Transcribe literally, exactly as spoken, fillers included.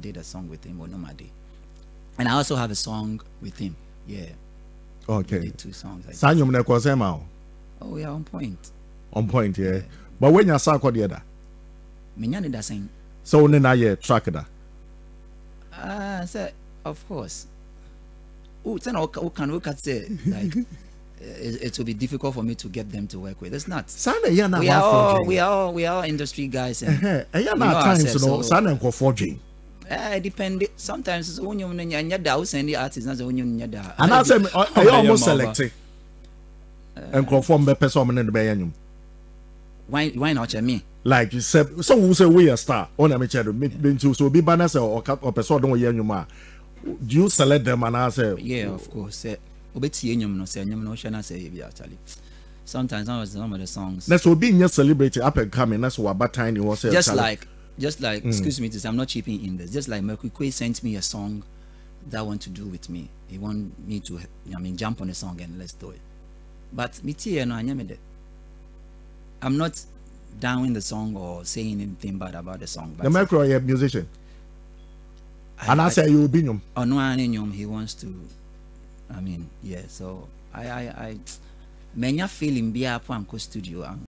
did a song with him, Onomade. And I also have a song with him. Yeah. Okay. We did two songs. Sanyum ne kwasema. Oh, yeah, on point. On point, yeah. yeah. But when you saw the other, Minyani da sing. So when I hear track that. Ah, so of course. Oh, then how can we can say like it, it will be difficult for me to get them to work with. It's not. Sana ya na we are all, we are all, we are all industry guys. And eh, ya na times no. Sana nko forging. Eh, depend. Sometimes when you nya da we send the artist, not when you nya da. And I say, I almost selecting. And conform be person on the bayanyum. Why, why not me? Like you said, so who say we a star? On a matter of so be banners or or person don't hear you ma. Do you select them and I say? Yeah, of course. Obeti enyum no say enyum no share na say be actually. Sometimes some of some of the songs. That's what being your celebrity up and coming. That's what about tiny was say. Just like, just like, mm. excuse me, to say I'm not chipping in this. Just like Mercury sent me a song that want to do with me. He want me to, I mean, jump on a song and let's do it. But me tia no anyame. I'm not down in the song or saying anything bad about the song. But the Mercury a musician. I, and I, I say you will be him. Oh no, I him. He wants to. I mean, yeah. So I, I, I, menya feeling be up on studio.